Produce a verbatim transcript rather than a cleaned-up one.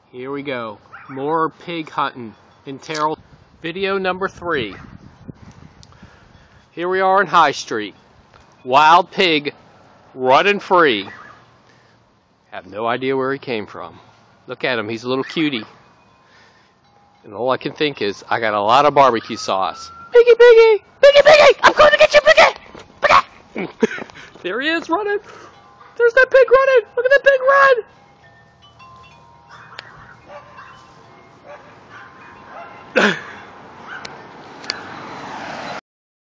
Here we go. More pig hunting in Terrell. Video number three. Here we are in High Street. Wild pig running free. Have no idea where he came from. Look at him, he's a little cutie. And all I can think is, I got a lot of barbecue sauce. Piggy, piggy, piggy, piggy, I'm going to get you, piggy, piggy. There he is running. There's that pig running. Look at that pig run.